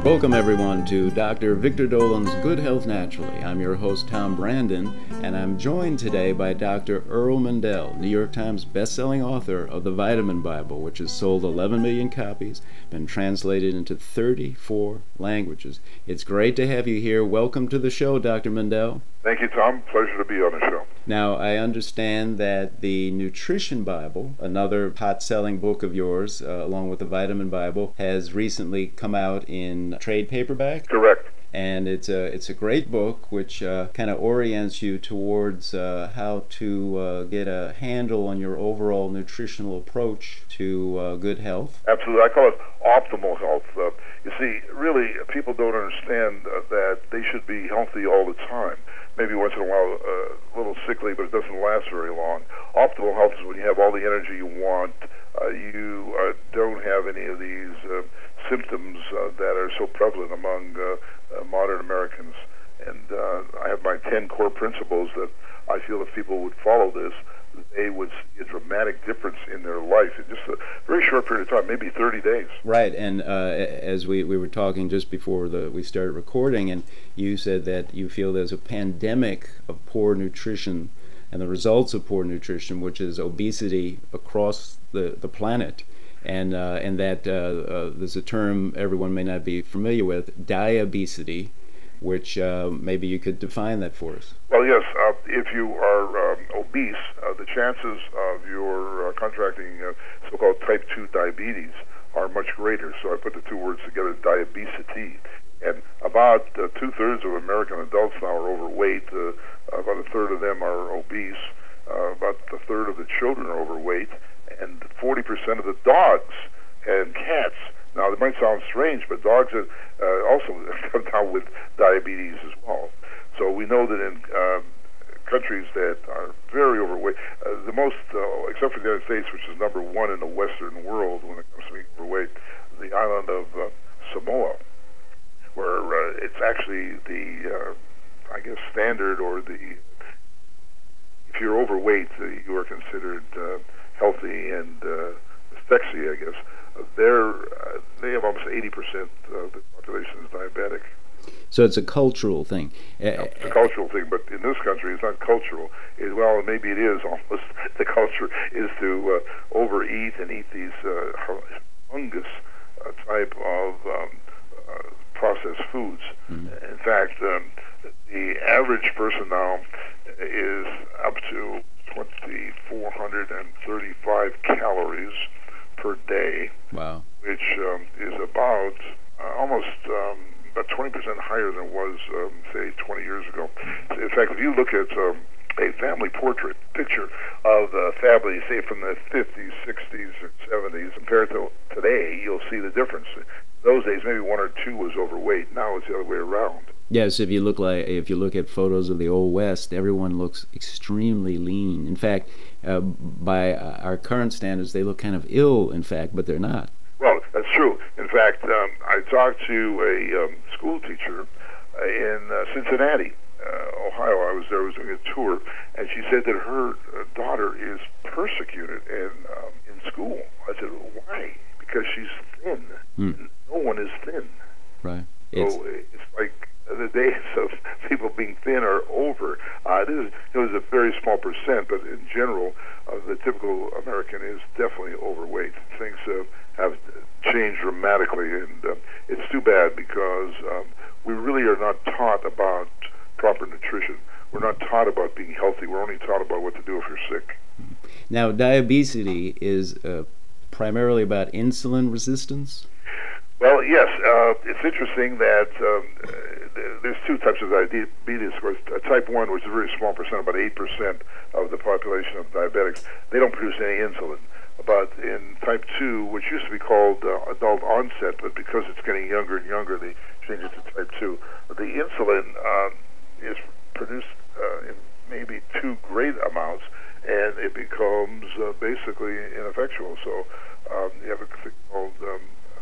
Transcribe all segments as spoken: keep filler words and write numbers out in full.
Welcome everyone to Doctor Victor Dolan's Good Health Naturally. I'm your host Tom Brandon, and I'm joined today by Doctor Earl Mindell, New York Times best-selling author of the Vitamin Bible, which has sold eleven million copies, been translated into thirty-four languages. It's great to have you here. Welcome to the show, Doctor Mindell. Thank you, Tom. Pleasure to be on the show. Now, I understand that the Nutrition Bible, another hot-selling book of yours, uh, along with the Vitamin Bible, has recently come out in trade paperback. Correct. And it's a it's a great book which uh, kind of orients you towards uh, how to uh, get a handle on your overall nutritional approach to uh, good health. Absolutely. I call it optimal health. Uh, you see, really, people don't understand uh, that they should be healthy all the time. Maybe once in a while uh, a little sickly, but it doesn't last very long. Optimal health is when you have all the energy you want, uh, you uh, don't have any of these uh, symptoms uh, that are so prevalent among uh, uh, modern Americans. And uh, I have my ten core principles that I feel if people would follow this, they would see a dramatic difference in their life in just a very short period of time, maybe thirty days. Right, and uh, as we, we were talking just before the, we started recording, and you said that you feel there's a pandemic of poor nutrition and the results of poor nutrition, which is obesity across the, the planet. And, uh, and that uh, uh, there's a term everyone may not be familiar with, diabesity, which uh, maybe you could define that for us. Well, yes. Uh, if you are um, obese, uh, the chances of your uh, contracting uh, so-called type two diabetes are much greater. So I put the two words together, diabesity. And about uh, two-thirds of American adults now are overweight. Uh, about a third of them are obese. Uh, about a third of the children are overweight. And forty percent of the dogs and cats. Now, it might sound strange, but dogs are, uh, also come down with diabetes as well. So we know that in uh, countries that are very overweight, uh, the most, uh, except for the United States, which is number one in the Western world when it comes to being overweight, the island of uh, Samoa, where uh, it's actually the, uh, I guess, standard or the, if you're overweight, uh, you are considered uh, healthy and uh, sexy, I guess. Uh, they're, uh, they have almost eighty percent of the population is diabetic. So it's a cultural thing. No, it's a cultural thing, but in this country it's not cultural. It, well, maybe it is almost. The culture is to uh, overeat and eat these uh, humongous uh, type of um, uh, processed foods. Mm-hmm. In fact, um, the average person now is up to two thousand four hundred thirty-five calories per day. Wow. Which um, is about uh, almost um, about twenty percent higher than it was, um, say, twenty years ago. In fact, if you look at um, a family portrait picture of a family, say, from the fifties, sixties, or seventies, compared to today, you'll see the difference. In those days, maybe one or two was overweight. Now it's the other way around. Yes, if you look like if you look at photos of the Old West, everyone looks extremely lean. In fact, uh, by our current standards, they look kind of ill, in fact, but they're not. Well, that's true. In fact, um, I talked to a um, school teacher uh, in uh, Cincinnati, uh, Ohio. I was there, I was doing a tour, and she said that her uh, daughter is persecuted in um, in school. I said, why? Because she's thin. Hmm. No one is thin. Right. So It's, it's like the days of people being thin are over. Uh, it is it was a very small percent, but in general, uh, the typical American is definitely overweight. Things uh, have changed dramatically, and uh, it's too bad because um, we really are not taught about proper nutrition. We're not taught about being healthy. We're only taught about what to do if you're sick. now, diabetes is uh, primarily about insulin resistance? Well, yes. Uh, it's interesting that um, there's two types of diabetes. Of course, uh, type one, which is a very small percent, about eight percent of the population of diabetics, they don't produce any insulin. But in type two, which used to be called uh, adult onset, but because it's getting younger and younger, they change it to type two. The insulin um, is produced uh, in maybe two great amounts, and it becomes uh, basically ineffectual. So um, you have a thing called um,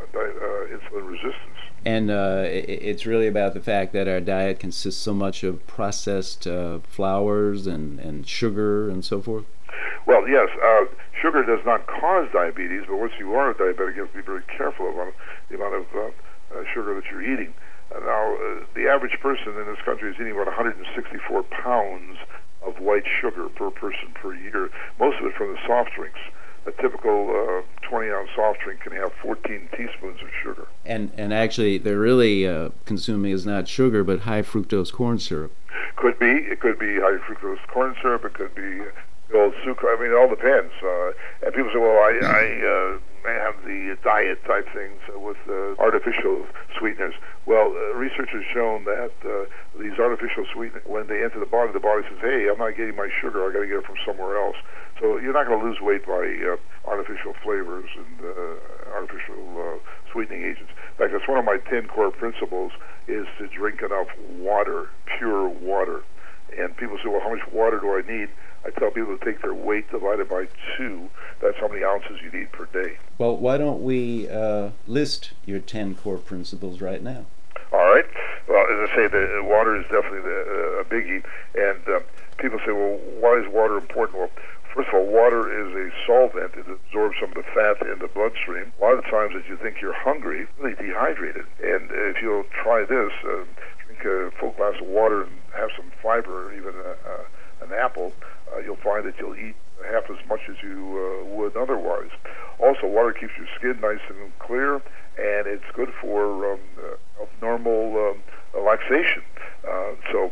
uh, insulin resistance. And uh, it, it's really about the fact that our diet consists so much of processed uh, flours and, and sugar and so forth? Well, yes. Uh, sugar does not cause diabetes, but once you are a diabetic, you have to be very careful about the amount of uh, uh, sugar that you're eating. Uh, now, uh, the average person in this country is eating about one hundred sixty-four pounds of white sugar per person per year, most of it from the soft drinks. A typical uh, twenty-ounce soft drink can have fourteen teaspoons of sugar. And and actually, they're really uh, consuming is not sugar, but high fructose corn syrup. Could be. It could be high fructose corn syrup. It could be the old sucrose. I mean, it all depends. Uh, and people say, well, I, I uh, may have the diet type things with uh, artificial sweeteners. Well, uh, research has shown that uh, these artificial sweeteners, when they enter the body, the body says, hey, I'm not getting my sugar. I got to get it from somewhere else. So you're not going to lose weight by uh, artificial flavors and uh, artificial uh, sweetening agents. In fact, that's one of my ten core principles, is to drink enough water, pure water. And people say, well, how much water do I need? I tell people to take their weight divided by two. That's how many ounces you need per day. Well, why don't we uh, list your ten core principles right now? All right. Well, as I say, the water is definitely the, uh, a biggie. And uh, people say, well, why is water important? Well, first of all, water is a solvent. It absorbs some of the fat in the bloodstream. A lot of the times that you think you're hungry, you're really dehydrated. And if you'll try this, uh, drink a full glass of water and have some fiber, or even a, a, an apple, uh, you'll find that you'll eat half as much as you uh, would otherwise. Also, water keeps your skin nice and clear, and it's good for um, uh, normal um, relaxation. Uh, so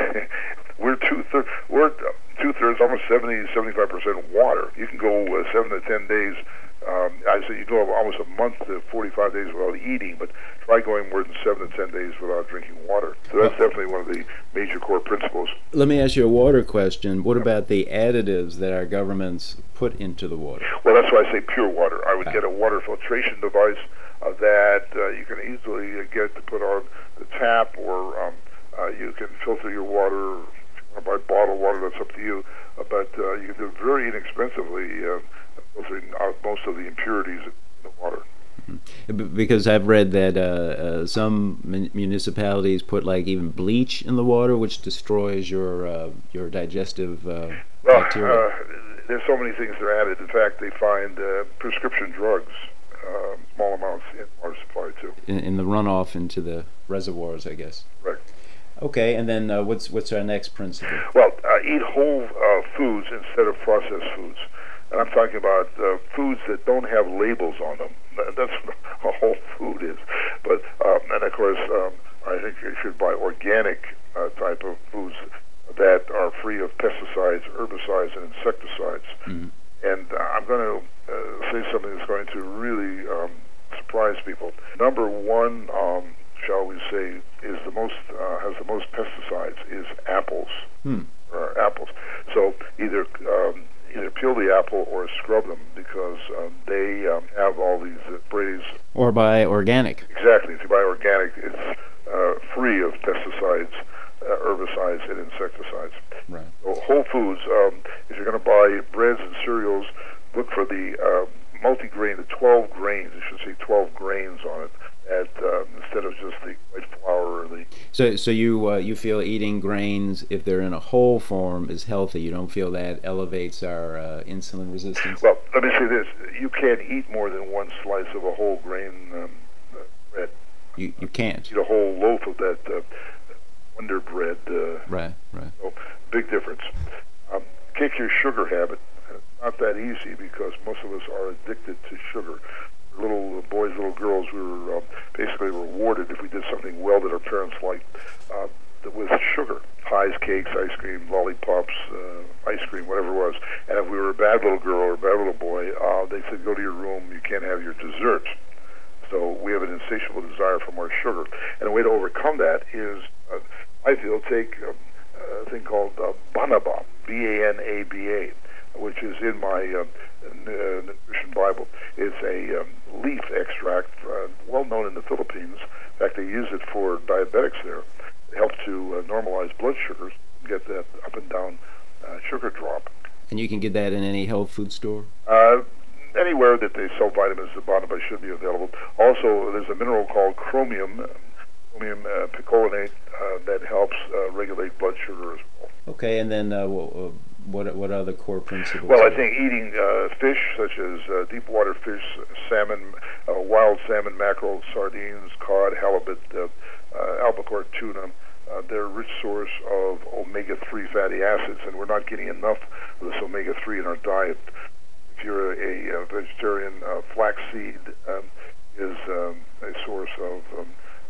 we're two thirds, we're two thirds, almost seventy, seventy-five percent water. You can go uh, seven to ten days. Um, I say you go almost a month to forty-five days without eating, but try going more than seven to ten days without drinking water. So that's definitely one of the major core principles. Let me ask you a water question. What about the additives that our governments put into the water? Well, that's why I say pure water. I would get a water filtration device uh, that uh, you can easily uh, get to put on the tap, or um, uh, you can filter your water. If you want to buy bottled water, that's up to you. Uh, but uh, you can do it very inexpensively, uh, filtering out most of the impurities in the water. Mm-hmm. Because I've read that uh, uh, some mun municipalities put like even bleach in the water, which destroys your uh, your digestive uh, well, bacteria. Uh, there's so many things that are added. In fact, they find uh, prescription drugs, uh, small amounts in water supply too. In, in the runoff into the reservoirs, I guess. Right. Okay, and then uh, what's what's our next principle? Well, uh, eat whole uh, foods instead of processed foods. And I'm talking about uh, foods that don't have labels on them. That's what a whole food is. But um, and of course, um, I think you should buy organic uh, type of foods that are free of pesticides, herbicides, and insecticides. Mm-hmm. And uh, I'm going to uh, say something that's going to really um, surprise people. Number one, um, shall we say, is the most uh, has the most pesticides is apples. Hmm. Or apples. So either um, either peel the apple or scrub them, because um, they um, have all these uh, sprays. Or buy organic. Exactly. If you buy organic, it's uh, free of pesticides, uh, herbicides, and insecticides. Right. So whole foods. Um, if you're going to buy breads and cereals, look for the uh, multi-grain, the twelve grains. It should say twelve grains on it, at uh, instead of just the white flour or the. So, so you uh, you feel eating grains, if they're in a whole form, is healthy. You don't feel that elevates our uh, insulin resistance. Well, let me say this: you can't eat more than one slice of a whole grain um, uh, bread. You you can't eat a whole loaf of that uh, Wonder Bread. Uh, right, right. So, big difference. Um, kick your sugar habit. It's not that easy, because most of us are addicted to sugar. Little boys, little girls, we were uh, basically rewarded if we did something well that our parents liked uh, with sugar. Pies, cakes, ice cream, lollipops, uh, ice cream, whatever it was. And if we were a bad little girl or a bad little boy, uh, they said, go to your room, you can't have your dessert. So we have an insatiable desire for more sugar. And the way to overcome that is, uh, I feel, take uh, a thing called uh, Banaba, B A N A B A, which is in my uh, nutrition Bible. It's a um, leaf extract, uh, well known in the Philippines. In fact, they use it for diabetics there. It helps to uh, normalize blood sugars, get that up and down uh, sugar drop. And you can get that in any health food store? Uh, anywhere that they sell vitamins, the Banaba should be available. Also, there's a mineral called chromium, chromium uh, picolinate, uh, that helps uh, regulate blood sugar as well. Okay, and then uh, well, uh, what what other core principles? Well, I are? think eating uh, fish such as uh, deep water fish, salmon, uh, wild salmon, mackerel, sardines, cod, halibut, uh, uh, albacore, tuna, uh, they're a rich source of omega three fatty acids, and we're not getting enough of this omega three in our diet. If you're a, a vegetarian, uh, flaxseed um, is um, a source of um,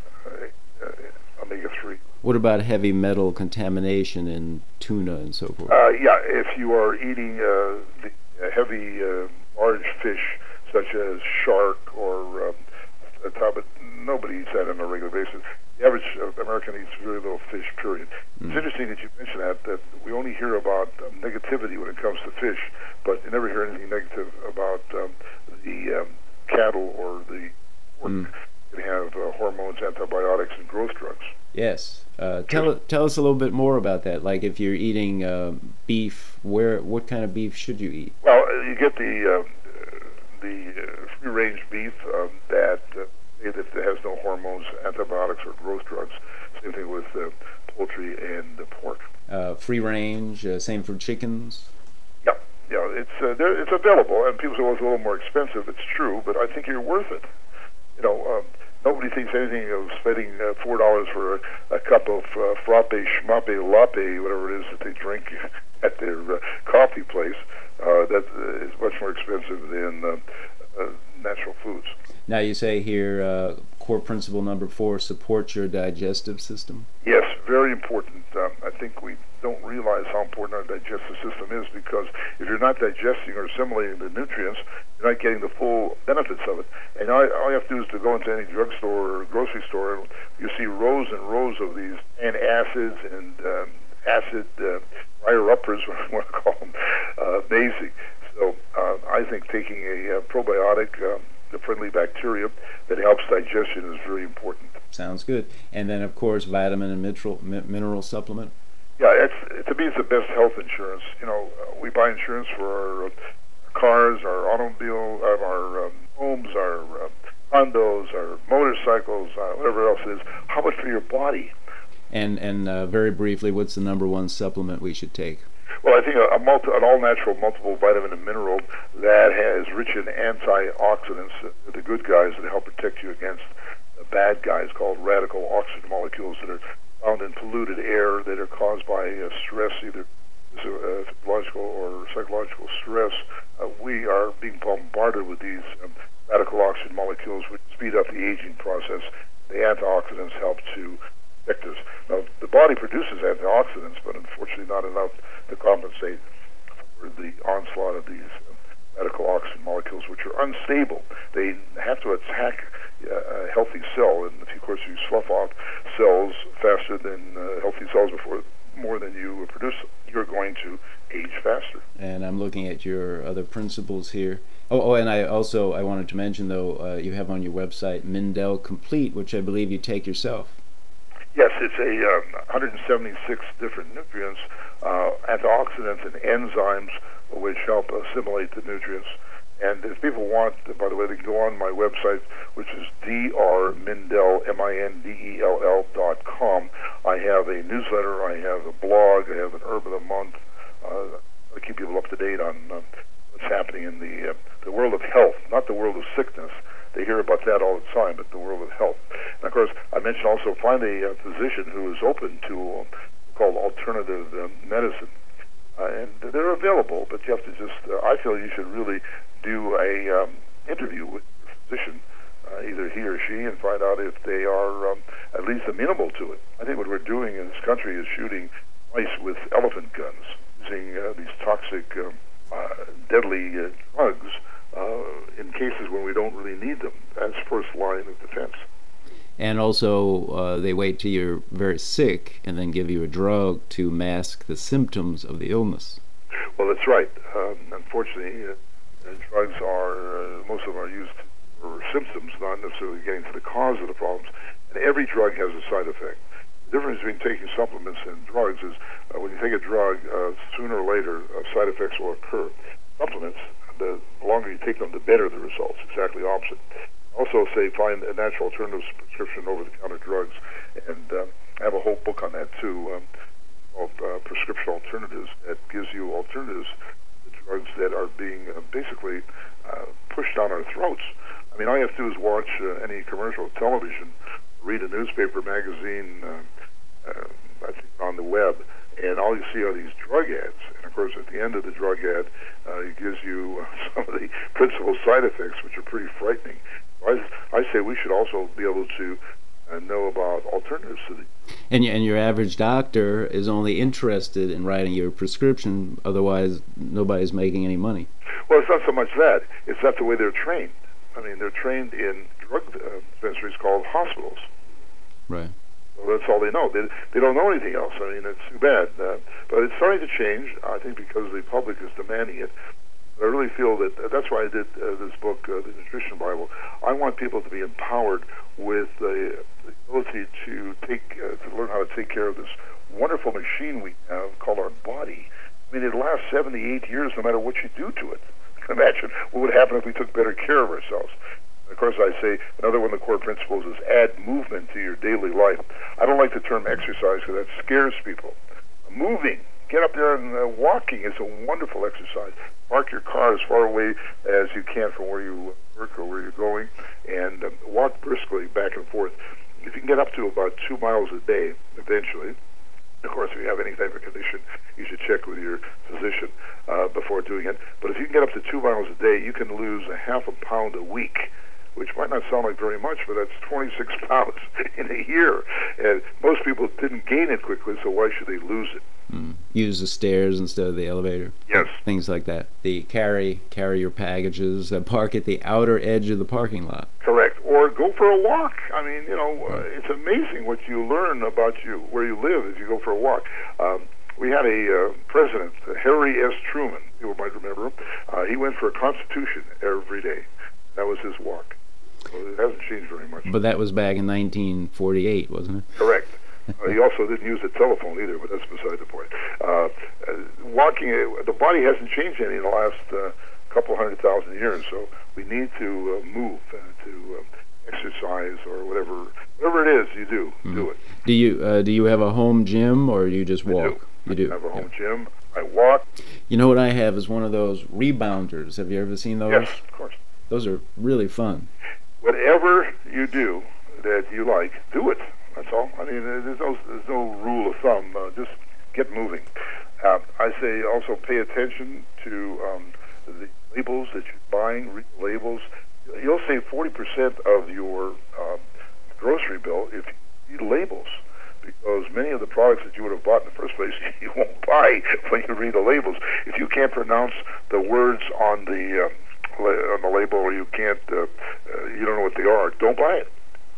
uh, uh, omega three. What about heavy metal contamination in tuna and so forth? Uh, yeah, if you are eating uh, the uh, heavy, uh, large fish such as shark or um, a top, nobody eats that on a regular basis. The average uh, American eats very little fish, period. Mm. It's interesting that you mention that, that we only hear about um, negativity when it comes to fish, but you never hear anything negative about um, the um, cattle or the pork. Mm. They have uh, hormones, antibiotics, and growth drugs. Yes. Uh, tell tell us a little bit more about that. Like if you're eating uh, beef, where what kind of beef should you eat? Well, uh, you get the uh, the uh, free-range beef um, that uh, that has no hormones, antibiotics, or growth drugs. Same thing with uh, poultry and uh, pork. Uh, free range. Uh, same for chickens. Yeah, yeah. It's uh, there, it's available, and people say, well, it's a little more expensive. It's true, but I think you're worth it. You know. Um, Nobody thinks anything of spending uh, four dollars for a, a cup of uh, frappe, schmappe, latte, whatever it is that they drink at their uh, coffee place. Uh, that uh, is much more expensive than uh, uh, natural foods. Now you say here, uh, core principle number four: support your digestive system. Yes, very important. Um, I think we don't realize how important our digestive system is, because if you're not digesting or assimilating the nutrients, you're not getting the full benefits of it. And all, all you have to do is to go into any drugstore or grocery store, and you see rows and rows of these antacids and um, acid uh, fire-uppers, what I want to call them. Uh, amazing. So uh, I think taking a uh, probiotic, um, the friendly bacteria that helps digestion, is very important. Sounds good. And then, of course, vitamin and mineral, mineral supplement. Yeah, it's, to me, it's the best health insurance. You know, uh, we buy insurance for our uh, cars, our automobile, uh, our um, homes, our uh, condos, our motorcycles, uh, whatever else it is. How much for your body? And and uh, very briefly, what's the number one supplement we should take? Well, I think a, a multi, an all-natural multiple vitamin and mineral that has rich in antioxidants, uh, the good guys that help protect you against the bad guys, called radical oxygen molecules that are found in polluted air, that are caused by uh, stress, either uh, physiological or psychological stress. Uh, we are being bombarded with these um, radical oxygen molecules, which speed up the aging process. The antioxidants help to protect us. Now, the body produces antioxidants, but unfortunately not enough to compensate for the onslaught of these um, radical oxygen molecules, which are unstable. They have to attack uh, a healthy cell, and of course you slough off cells faster than uh, healthy cells before more than you produce, you're going to age faster. And I'm looking at your other principles here. Oh, oh and I also I wanted to mention, though, uh, you have on your website Mindel Complete, which I believe you take yourself. Yes, it's a um, one hundred seventy-six different nutrients, uh, antioxidants, and enzymes which help assimilate the nutrients. And if people want, by the way, they can go on my website, which is drmindel, M I N D E L L dot com. I have a newsletter, I have a blog, I have an herb of the month. Uh, I keep people up to date on uh, what's happening in the uh, the world of health, not the world of sickness. They hear about that all the time, but the world of health. And of course, I mentioned also find a uh, physician who is open to uh, called alternative uh, medicine. Uh, and they're available, but you have to just, uh, I feel you should really do a um, interview with your physician, uh, either he or she, and find out if they are um, at least amenable to it. I think what we're doing in this country is shooting mice with elephant guns, using uh, these toxic, um, uh, deadly uh, drugs uh, in cases when we don't really need them as first line of defense. And also, uh, they wait till you're very sick and then give you a drug to mask the symptoms of the illness. Well, that's right. Um, unfortunately, uh, uh, drugs are, uh, most of them are used for symptoms, not necessarily getting to the cause of the problems. And every drug has a side effect. The difference between taking supplements and drugs is uh, when you take a drug, uh, sooner or later, uh, side effects will occur. Supplements, the longer you take them, the better the results. Exactly opposite. Also, say, find a natural alternative prescription over-the-counter drugs, and um, I have a whole book on that too. Um, called uh, Prescription Alternatives that gives you alternatives to drugs that are being uh, basically uh, pushed down our throats. I mean, all you have to do is watch uh, any commercial television, read a newspaper, magazine, uh, uh, I think on the web, and all you see are these drug ads. And of course, at the end of the drug ad, uh, it gives you uh, some of the principal side effects, which are pretty frightening. I, I say we should also be able to uh, know about alternatives to these. And, and your average doctor is only interested in writing your prescription, otherwise nobody's making any money. Well, it's not so much that. It's not the way they're trained. I mean, they're trained in drug uh, dispensaries called hospitals. Right. Well, that's all they know. They, they don't know anything else. I mean, it's too bad. Uh, but it's starting to change, I think, because the public is demanding it. I really feel that uh, that's why I did uh, this book, uh, The Nutrition Bible. I want people to be empowered with the, the ability to take, uh, to learn how to take care of this wonderful machine we have called our body. I mean, it lasts seventy-eight years no matter what you do to it. You can imagine what would happen if we took better care of ourselves. And of course, I say another one of the core principles is add movement to your daily life. I don't like the term exercise because that scares people. Moving, get up there and uh, walking is a wonderful exercise. Park your car as far away as you can from where you work or where you're going, and um, walk briskly back and forth. If you can get up to about two miles a day, eventually, of course, if you have any type of condition, you should check with your physician uh, before doing it. But if you can get up to two miles a day, you can lose a half a pound a week, which might not sound like very much, but that's twenty-six pounds in a year. And most people didn't gain it quickly, so why should they lose it? Mm. Use the stairs instead of the elevator. Yes. Things like that. The carry, carry your packages, uh, park at the outer edge of the parking lot. Correct. Or go for a walk. I mean, you know, uh, it's amazing what you learn about you, where you live as you go for a walk. Um, we had a uh, president, uh, Harry S. Truman, people might remember him. Uh, he went for a Constitution every day. That was his walk. So it hasn't changed very much. But that was back in nineteen forty-eight, wasn't it? Correct. Uh, he also didn't use a telephone either, but that's beside the point. Uh, uh, walking, uh, the body hasn't changed any in the last uh, couple hundred thousand years, so we need to uh, move, uh, to uh, exercise, or whatever, whatever it is you do, mm. do it. Do you uh, do you have a home gym, or you just walk? I do. You do. I have a home yeah. gym. I walk. You know what I have is one of those rebounders. Have you ever seen those? Yes, of course. Those are really fun. Whatever you do that you like, do it. That's all. I mean, there's no there's no rule of thumb. Uh, just get moving. Uh, I say also pay attention to um, the labels that you're buying. Read the labels. You'll save forty percent of your um, grocery bill if you read labels, because many of the products that you would have bought in the first place you won't buy when you read the labels. If you can't pronounce the words on the uh, on the label, or you can't, uh, uh, you don't know what they are, don't buy it.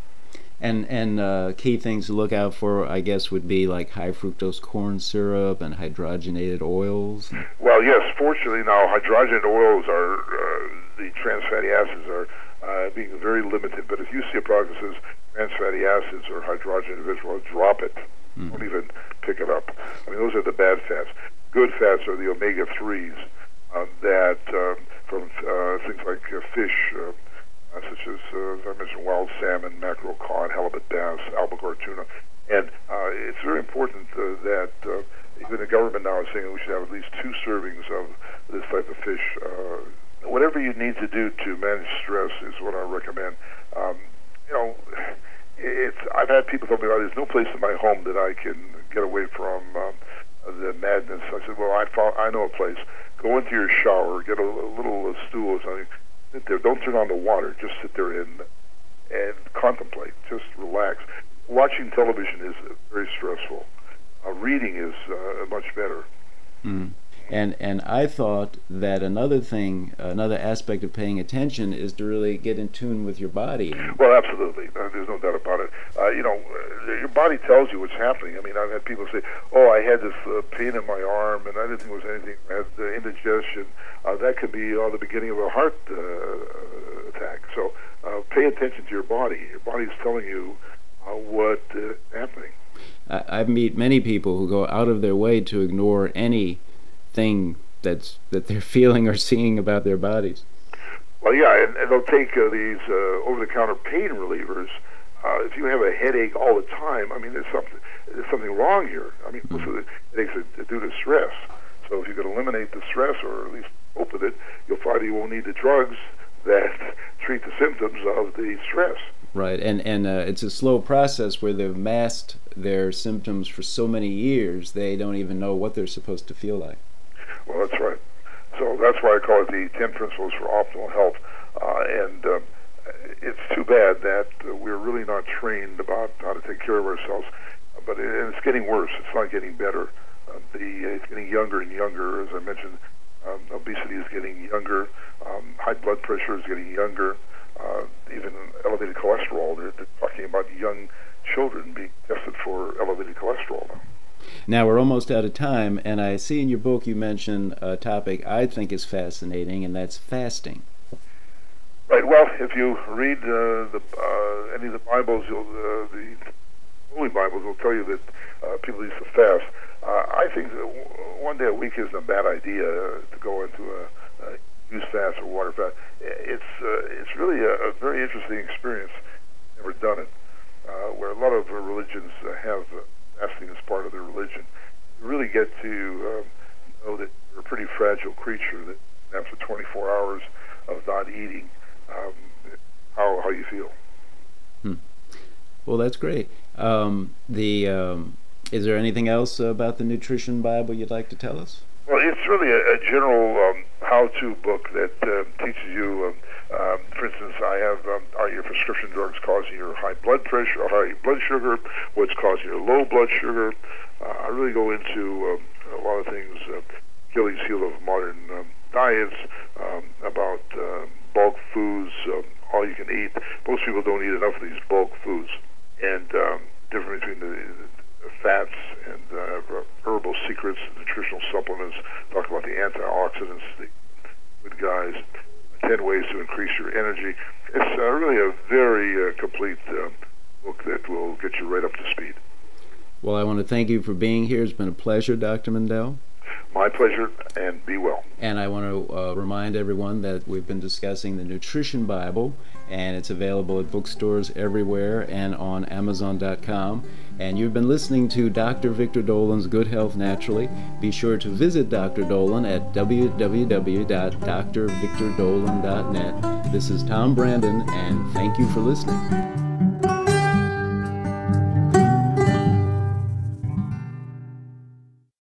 And and uh, key things to look out for, I guess, would be like high fructose corn syrup and hydrogenated oils. Well, yes. Fortunately, now hydrogenated oils are uh, the trans fatty acids are uh, being very limited. But if you see a product that says trans fatty acids or hydrogenated vegetable oil, drop it. Mm. Don't even pick it up. I mean, those are the bad fats. Good fats are the omega threes uh, that uh, from uh, things like uh, fish. Uh, Uh, such as, uh, as I mentioned, wild salmon, mackerel, cod, halibut, bass, albacore, tuna. And uh, it's very important uh, that uh, even the government now is saying we should have at least two servings of this type of fish. Uh, whatever you need to do to manage stress is what I recommend. Um, you know, it's. I've had people tell me, oh, there's no place in my home that I can get away from um, the madness. I said, well, I, found, I know a place. Go into your shower, get a, a little uh, stool or something. Sit there. Don't turn on the water. Just sit there and and contemplate. Just relax. Watching television is very stressful. Uh, reading is uh, much better. Mm. And and I thought that another thing, another aspect of paying attention is to really get in tune with your body. Well, absolutely. Uh, there's no doubt about it. Uh, you know, uh, your body tells you what's happening. I mean, I've had people say, oh, I had this uh, pain in my arm, and I didn't think it was anything. I had uh, indigestion. Uh, that could be uh, the beginning of a heart uh, attack. So uh, pay attention to your body. Your body's telling you uh, what uh, is happening. I, I meet many people who go out of their way to ignore any thing that's that they're feeling or seeing about their bodies. Well, yeah, and, and they'll take uh, these uh, over-the-counter pain relievers Uh, if you have a headache all the time, I mean, there's something there's something wrong here. I mean, most of the headaches are due to stress. So if you could eliminate the stress, or at least cope with it, you'll find you won't need the drugs that treat the symptoms of the stress. Right, and and uh, it's a slow process where they've masked their symptoms for so many years they don't even know what they're supposed to feel like. Well, that's right. So that's why I call it the ten Principles for Optimal Health. Uh, and um, it's too bad that uh, we're really not trained about how to take care of ourselves. But it, and it's getting worse. It's not getting better. Uh, the it's getting younger and younger. As I mentioned, um, obesity is getting younger. Um, high blood pressure is getting younger. Uh, even elevated cholesterol. They're, they're talking about young children being tested for elevated cholesterol now. Now we're almost out of time, and I see in your book you mention a topic I think is fascinating, and that's fasting. Right. Well, if you read uh, the, uh, any of the Bibles, you'll, uh, the Holy Bibles will tell you that uh, people used to fast. Uh, I think that one day a week isn't a bad idea to go into a, a juice fast or water fast. It's uh, it's really a, a very interesting experience. Never done it. Uh, where a lot of uh, religions uh, have uh, fasting as part of their religion. You really get to um, know that you're a pretty fragile creature. That after twenty-four hours of not eating, um, how how you feel. Hmm. Well, that's great. Um, the um, is there anything else about the Nutrition Bible you'd like to tell us? Well, it's really a, a general um, how-to book that uh, teaches you. Um, um, for instance, I have um, are your prescription drugs causing your high blood pressure or high blood sugar? What's causing your low blood sugar? Uh, I really go into um, a lot of things. Uh, Achilles heel of modern um, diets, um, about uh, bulk foods, um, all you can eat. Most people don't eat enough of these bulk foods, and um, difference between the, the fats and uh, herbal secrets, nutritional supplements. Talk about the antioxidants, the good guys. ten ways to increase your energy. It's uh, really a very uh, complete uh, book that will get you right up to speed. Well, I want to thank you for being here. It's been a pleasure, Doctor Mindell. My pleasure, and be well. And I want to uh, remind everyone that we've been discussing the Nutrition Bible, and it's available at bookstores everywhere and on Amazon dot com. And you've been listening to Doctor Victor Dolan's Good Health Naturally. Be sure to visit Doctor Dolan at w w w dot dr victor dolan dot net. This is Tom Brandon, and thank you for listening.